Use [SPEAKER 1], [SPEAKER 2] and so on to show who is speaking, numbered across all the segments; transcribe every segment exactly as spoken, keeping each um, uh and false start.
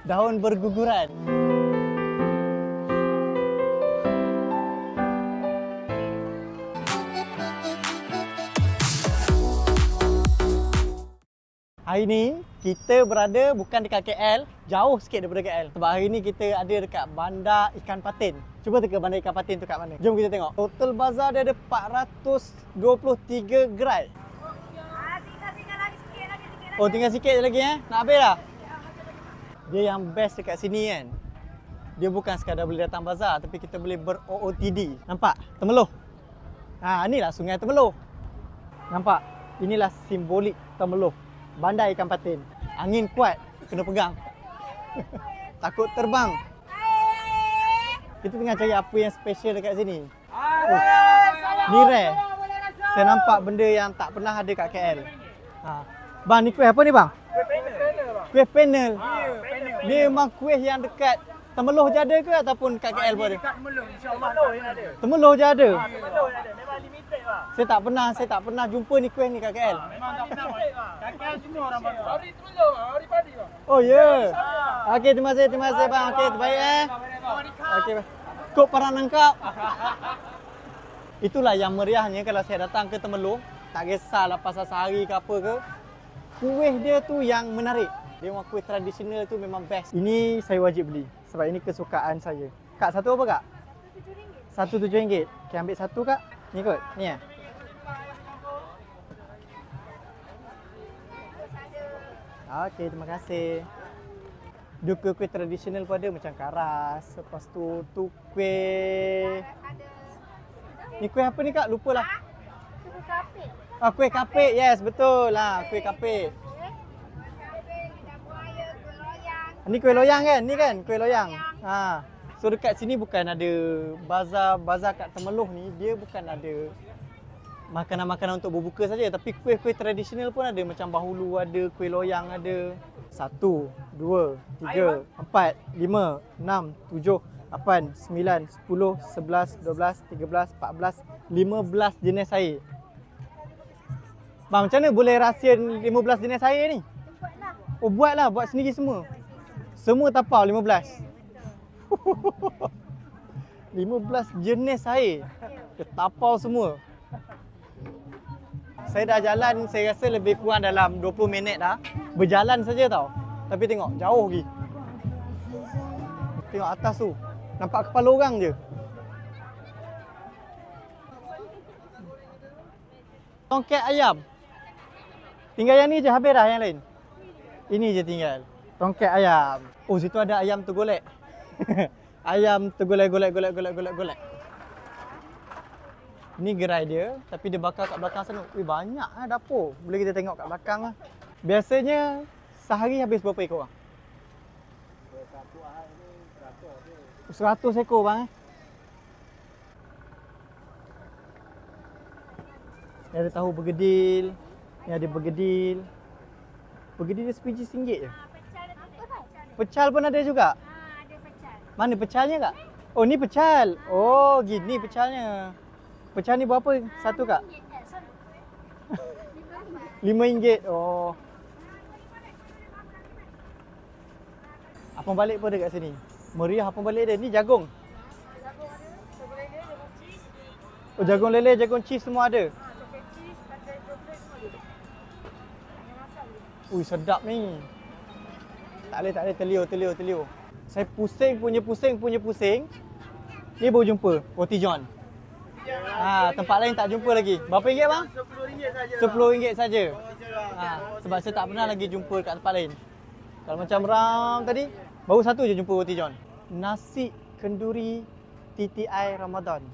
[SPEAKER 1] Daun berguguran. Hari ni kita berada bukan dekat K L, jauh sikit daripada K L. Sebab hari ni kita ada dekat Bandar Ikan Patin. Cuba teka Bandar Ikan Patin tu kat mana. Jom kita tengok. Total bazar dia ada empat ratus dua puluh tiga gerai.
[SPEAKER 2] Ah, tinggal tinggal lagi sikit lagi sikit lagi.
[SPEAKER 1] Oh, tinggal sikit je lagi eh. Nak habis dah? Dia yang best dekat sini kan. Dia bukan sekadar boleh datang bazar, tapi kita boleh ber-O O T D. Nampak? Temeloh. Ha, inilah Sungai Temeloh. Nampak? Inilah simbolik Temeloh. Bandar Ikan Patin. Angin kuat, kena pegang. Takut terbang. Kita tengah cari apa yang special dekat sini. Oh, ni rare. Saya nampak benda yang tak pernah ada kat K L. Ha. Bang, ni kuih apa ni bang?
[SPEAKER 3] Kuih panel bang.
[SPEAKER 1] Kuih panel.
[SPEAKER 3] Ya, panel.
[SPEAKER 1] Ni memang kuih yang dekat Temeloh je ada ke ataupun kat K L pun ada?
[SPEAKER 3] Dekat Temeloh, insya-Allah Temeloh yang ada.
[SPEAKER 1] Temeloh je ada.
[SPEAKER 3] Temeloh yang ada. Memang limited bang.
[SPEAKER 1] Saya tak pernah, saya tak pernah jumpa ni kuih ni kat K L.
[SPEAKER 3] Memang tak pernah bang. Kat K L semua orang baru. Hari Temeloh, hari padi bang.
[SPEAKER 1] Oh ya. Yeah. Okey, terima kasih, terima kasih bang. Okey, terbaik eh. Okey. Kok parang nangkap. Itulah yang meriahnya kalau saya datang ke Temeloh, tak kisahlah pasal sehari ke apa ke. Kuih dia tu yang menarik. Dia memang kuih tradisional tu memang best. Ini saya wajib beli sebab ini kesukaan saya. Kak, satu apa kak?
[SPEAKER 2] tujuh ringgit.
[SPEAKER 1] Satu tujuh ringgit. Okey, ambil satu kak. Ni kot. Ni eh. Okey, terima kasih. Dia kuih-kuih tradisional pun ada macam karas. Lepas tu tu kuih. Ni kuih apa ni kak? Lupalah.
[SPEAKER 2] Kuih kapit.
[SPEAKER 1] Ah, kuih kapit. Yes, betul lah. Kuih kapit.
[SPEAKER 2] Lidah buaya, kuih loyang.
[SPEAKER 1] Ni kuih loyang kan? Ni kan kuih loyang. Ha. So dekat sini bukan ada bazar bazar kat Temeloh ni, dia bukan ada makanan-makanan untuk berbuka saja, tapi kuih-kuih tradisional pun ada. Macam bahulu ada, kuih loyang ada. Satu, dua, tiga, empat, lima, enam, tujuh, lapan, sembilan, sepuluh, sebelas, dua belas, tiga belas, empat belas, lima belas jenis air. Bang, macam mana boleh rahsia lima belas jenis air ni?
[SPEAKER 2] Buatlah.
[SPEAKER 1] Oh, buatlah, buat sendiri semua. Semua tapau lima belas. lima belas jenis air. Dia tapau semua. Saya dah jalan, saya rasa lebih kurang dalam dua puluh minit dah. Berjalan saja tau. Tapi tengok, jauh lagi. Tengok atas tu. Nampak kepala orang je. Tongkat ayam. Tinggal yang ni je, habis dah yang lain. Ini je tinggal. Tongkat ayam. Oh, situ ada ayam tergolek. Ayam tergolek, golek, golek, golek, golek, golek. Ni gerai dia, tapi dia bakar kat belakang sana. Ui, banyak lah dapur. Boleh kita tengok kat belakang lah. Biasanya sehari habis berapa ekor bang? seratus ekor bang eh. Ni ada tahu bergedil. Ni ada bergedil. Bergedil dia sebiji singgit je.
[SPEAKER 2] Pecal ada pecal.
[SPEAKER 1] Pecal pun ada juga.
[SPEAKER 2] Ah, ada pecal.
[SPEAKER 1] Mana pecalnya kak? Oh, ni pecal. Oh, gini pecalnya. Pecal ni berapa satu kak? lima ringgit. Oh. Apam balik pun ada kat sini. Meriah apam balik dia. Ni jagung.
[SPEAKER 2] Jagung ada, jagung lele, jagung cheese.
[SPEAKER 1] Oh, jagung lele, jagung cheese semua ada.
[SPEAKER 2] Ah, coklat cheese, pakai coklat semua ada. Hanya masak je.
[SPEAKER 1] Ui, sedap ni. Tak boleh, tak boleh. Terliur, terliur, terliur. Saya pusing punya pusing punya pusing. Ni baru jumpa Roti John. Ha, tempat lain tak jumpa lagi. Berapa ringgit bang?
[SPEAKER 3] sepuluh ringgit saja.
[SPEAKER 1] sepuluh ringgit saja. Ha, sebab saya tak pernah lagi jumpa kat tempat lain. Kalau macam Ram tadi, baru satu je jumpa Roti John. Nasi kenduri T T I Ramadan.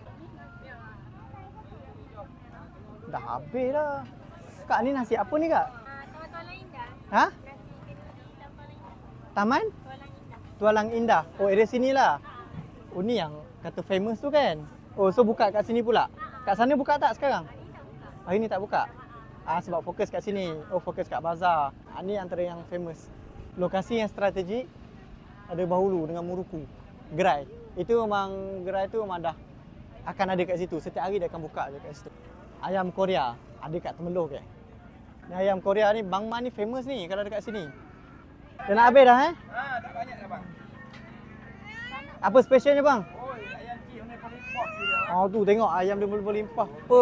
[SPEAKER 1] Dah habis dah. Kak, ni nasi apa ni kak?
[SPEAKER 2] Ah, Tuan-tuan Indah.
[SPEAKER 1] Ha?
[SPEAKER 2] Nasi kenduri Tuan-tuan Indah.
[SPEAKER 1] Taman?
[SPEAKER 2] Tuan Indah.
[SPEAKER 1] Tualang Indah. Oh, area sini lah. Oh, ni yang kata famous tu kan? Oh, so buka kat sini pula? Kat sana buka tak sekarang? Hari ni tak buka? Ah, sebab fokus kat sini. Oh, fokus kat bazar. Ah, ni antara yang famous. Lokasi yang strategik. Ada Bahulu dengan Muruku. Gerai. Itu memang, gerai tu memang dah akan ada kat situ. Setiap hari dia akan buka je kat situ. Ayam Korea. Ada kat Temeloh ke? Ni ayam Korea ni, Bang Man ni famous ni kalau dekat sini. Dah nak habis dah eh?
[SPEAKER 3] Ha,
[SPEAKER 1] Apa specialnya bang?
[SPEAKER 3] Oh, ayam cik ni paling kuat dia.
[SPEAKER 1] Oh tu tengok ayam dia melimpah-limpah. Apa?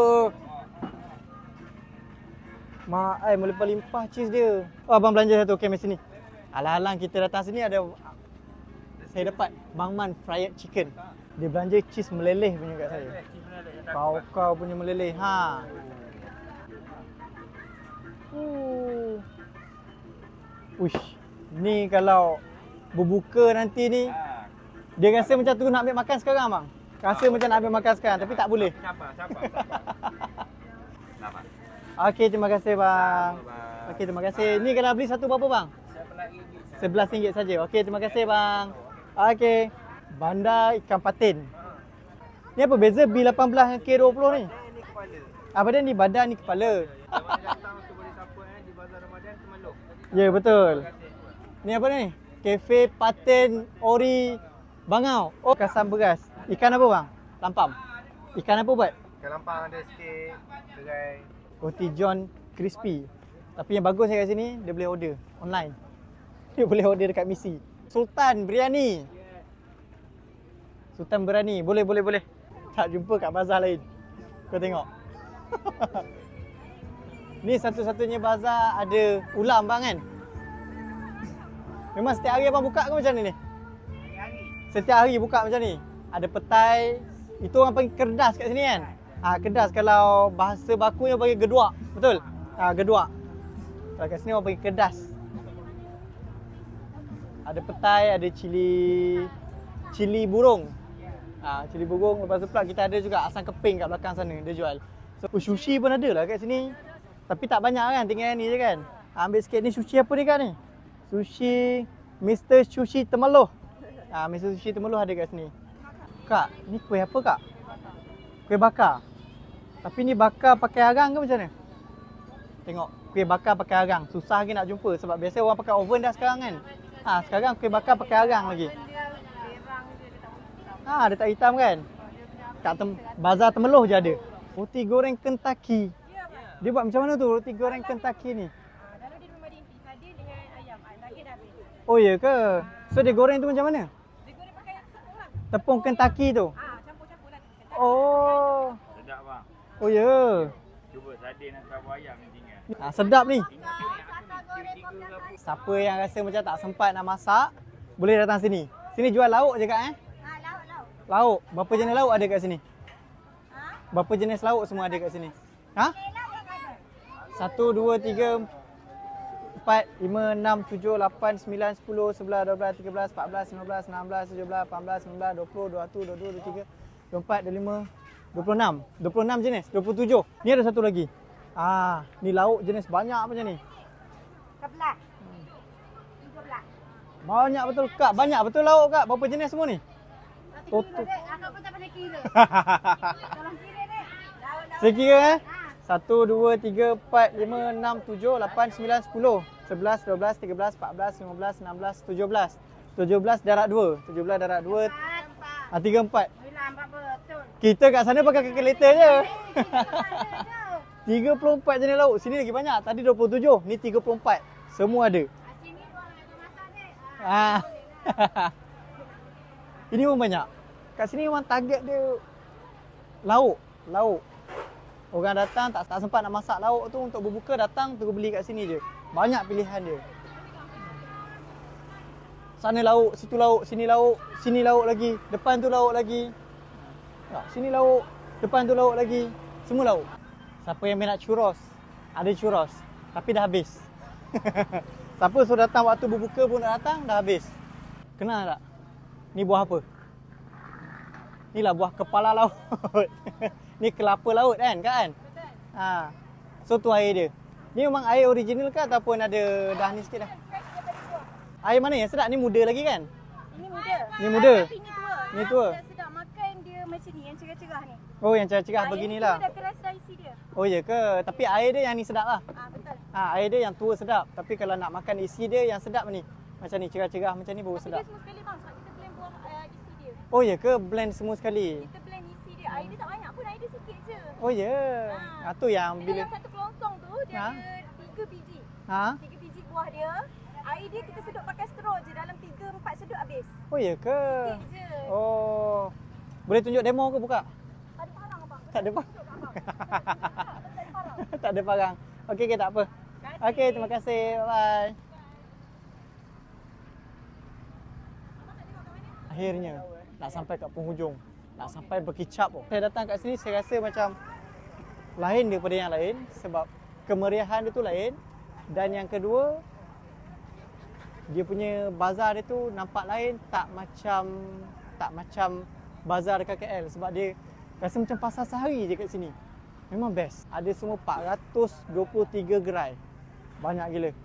[SPEAKER 1] Mak ai melimpah-limpah cheese dia. Oh abang belanja satu okey mesti ni. Alang-alang kita datang sini ada saya dapat Bang Man fried chicken. Dia belanja cheese meleleh punya kat saya. Kau kau punya meleleh. Ha. Uh. Uish. Ni kalau berbuka nanti ni dia rasa macam tu nak ambil makan sekarang bang. Rasa macam nak ambil makan sekarang tapi tak boleh.
[SPEAKER 3] Siapa? Siapa? Siapa?
[SPEAKER 1] Okey, terima kasih bang. Okey, terima kasih. Ni kalau beli satu berapa bang? sebelas ringgit saja. Okey, terima kasih bang. Okey. Bandar ikan patin. Ni apa beza B lapan belas dengan K dua puluh ni?
[SPEAKER 3] Ni kepala.
[SPEAKER 1] Apa dia ni badan ni kepala.
[SPEAKER 3] Kalau datang tu boleh siapa eh di bazar Ramadan Temaluk.
[SPEAKER 1] Ya, betul. Ni apa ni? Cafe Patin Ori Bangau. Oh, kasam beras. Ikan apa bang? Lampam. Ikan apa buat?
[SPEAKER 3] Ikan lampang ada sikit, gerai.
[SPEAKER 1] Roti John Crispy. Tapi yang bagus kat sini, dia boleh order online. Dia boleh order dekat Misi. Sultan Biryani. Sultan Biryani. Boleh, boleh, boleh. Tak jumpa kat bazar lain. Kau tengok. Ni satu-satunya bazar ada ulam bang kan? Memang setiap hari abang buka ke macam ni ni? Setiap hari buka macam ni? Ada petai. Itu orang panggil kerdas kat sini kan? Ha, kerdas kalau bahasa bakunya panggil geduak. Betul? Ha, geduak. Kalau kat sini orang panggil kerdas. Ada petai, ada cili cili burung. Ha, cili burung. Lepas tu pula kita ada juga asam keping kat belakang sana dia jual. So, oh, sushi pun ada lah kat sini. Tapi tak banyak kan, tinggal ni je kan. Ha, ambil sikit ni sushi apa ni kak ni? Sushi Mister Sushi Temeloh. Ha, Mister Sushi Temeloh ada kat sini. Kak, ni kuih apa kak? Kuih bakar. Tapi ni bakar pakai arang ke macam mana? Tengok, kuih bakar pakai arang. Susah lagi nak jumpa sebab biasa orang pakai oven dah sekarang kan. Ha, sekarang kuih bakar pakai arang lagi. Ha, dia tak hitam kan? Kat tem bazar Temeloh je ada. Roti goreng Kentucky. Dia buat macam mana tu roti goreng Kentucky ni?
[SPEAKER 2] Lalu dia memang inti sardin dengan ayam. Lagi dah habis.
[SPEAKER 1] Oh ya ke? So dia goreng tu macam mana?
[SPEAKER 2] Dia goreng pakai tepung lah.
[SPEAKER 1] Tepung Kentucky tu?
[SPEAKER 2] Ah, campur-campur lah.
[SPEAKER 1] Oh.
[SPEAKER 3] Sedap bang.
[SPEAKER 1] Oh ya.
[SPEAKER 3] Cuba sardin dan tahu ayam ni tinggal.
[SPEAKER 1] Ha, sedap ni.
[SPEAKER 2] Saka goreng kopi.
[SPEAKER 1] Siapa yang rasa macam tak sempat nak masak, boleh datang sini. Sini jual lauk je kak eh?
[SPEAKER 2] Ha, lauk, lauk.
[SPEAKER 1] Lauk. Berapa jenis lauk ada kat sini?
[SPEAKER 2] Ha?
[SPEAKER 1] Berapa jenis lauk semua ada kat sini? Ha?
[SPEAKER 2] Eh, lauk yang ada.
[SPEAKER 1] Satu, dua, tiga, empat, lima, enam, tujuh, lapan, sembilan, sepuluh, sebelas, dua belas, tiga belas, empat belas, lima belas, enam belas, tujuh belas, lapan belas, sembilan belas, dua puluh, dua puluh satu, dua puluh dua, dua puluh tiga, dua puluh empat, dua puluh lima, dua puluh enam. dua puluh enam jenis, dua puluh tujuh. Ni ada satu lagi. Ah, ni lauk jenis banyak macam ni.
[SPEAKER 2] Sebelas. Tiga belas.
[SPEAKER 1] Banyak betul kak. Banyak betul lauk kak. Berapa jenis semua ni?
[SPEAKER 2] Satu
[SPEAKER 1] Total.
[SPEAKER 2] kilo dek. Akak pun tak pandai kira. Tolong kira dek. Lauk, lauk.
[SPEAKER 1] Saya kira eh.
[SPEAKER 2] Ha.
[SPEAKER 1] Satu, dua, tiga, empat, lima, enam, tujuh, lapan, sembilan, sepuluh, sebelas, dua belas, tiga belas, empat belas, lima belas, enam belas, tujuh belas. tujuh belas darab dua. tujuh belas darab dua.
[SPEAKER 2] Empat. Empat.
[SPEAKER 1] Ah, tiga, empat.
[SPEAKER 2] Bilang empat betul.
[SPEAKER 1] Kita kat sana pakai kalkulator je.
[SPEAKER 2] Eh, kita ada tu.
[SPEAKER 1] tiga puluh empat jenis lauk. Sini lagi banyak. Tadi dua puluh tujuh. Ni tiga puluh empat. Semua ada.
[SPEAKER 2] Ah, sini dua orang yang masak dek.
[SPEAKER 1] Ah. Ini pun banyak. Kat sini memang target dia lauk. Lauk. Orang datang tak, tak sempat nak masak lauk tu untuk berbuka, datang terus beli kat sini je. Banyak pilihan dia. Sana lauk, situ lauk, sini lauk, sini lauk lagi, depan tu lauk lagi. Tak, sini lauk, depan tu lauk lagi. Semua lauk. Siapa yang minat churros? Ada churros. Tapi dah habis. Siapa suruh datang waktu berbuka pun nak datang, dah habis. Kenal tak? Ni buah apa? Inilah buah kepala laut. Ni kelapa laut kan, kan?
[SPEAKER 2] Betul.
[SPEAKER 1] Ha. So tu air dia. Ni memang air original ke ataupun ada dah ni sikit dah?
[SPEAKER 2] Fresh daripada buah.
[SPEAKER 1] Air mana yang sedap? Ni muda lagi kan?
[SPEAKER 2] Ini muda.
[SPEAKER 1] Ni muda?
[SPEAKER 2] Tapi ni tua.
[SPEAKER 1] Ni
[SPEAKER 2] Yang
[SPEAKER 1] tua?
[SPEAKER 2] Sedap makan dia macam ni, yang cerah-cerah ni.
[SPEAKER 1] Oh yang cerah-cerah
[SPEAKER 2] Air
[SPEAKER 1] beginilah.
[SPEAKER 2] ni tua dah terasa isi dia.
[SPEAKER 1] Oh ya ke? Tapi air dia yang ni sedap lah.
[SPEAKER 2] Ah, betul.
[SPEAKER 1] Ha, air dia yang tua sedap. Tapi kalau nak makan isi dia yang sedap ni. Macam ni cerah-cerah macam ni baru
[SPEAKER 2] Tapi
[SPEAKER 1] sedap.
[SPEAKER 2] dia semua sekali bang, sebab kita blend buah uh, isi dia.
[SPEAKER 1] Oh ya ke? Blend semua sekali.
[SPEAKER 2] Kita blend isi dia. Air dia tak banyak pun, air dia sikit je.
[SPEAKER 1] Oh ya. Ha, tu yang
[SPEAKER 2] Bila
[SPEAKER 1] bila
[SPEAKER 2] dalam satu kelontong tu, dia
[SPEAKER 1] Ha?
[SPEAKER 2] ada tiga biji.
[SPEAKER 1] ha?
[SPEAKER 2] Tiga biji buah dia. Air dia kita sedut pakai straw je. Dalam tiga, empat sedut habis.
[SPEAKER 1] Oh ya ke?
[SPEAKER 2] Sikit je.
[SPEAKER 1] Oh. Boleh tunjuk demo ke buka?
[SPEAKER 2] Ada parang abang.
[SPEAKER 1] Tak ada bang.
[SPEAKER 2] Tunjuk abang. Tak ada parang.
[SPEAKER 1] Tak ada parang. Okey, okay, tak apa. Okey, terima kasih. Bye. Akhirnya nak sampai kat penghujung. Nak sampai berkicap. Saya datang kat sini saya rasa macam lain daripada yang lain sebab kemeriahan dia tu lain dan yang kedua dia punya bazar dia tu nampak lain, tak macam tak macam bazar dekat K L sebab dia rasa macam pasar sehari je kat sini. Memang best. Ada semua empat ratus dua puluh tiga gerai. Banyak gila.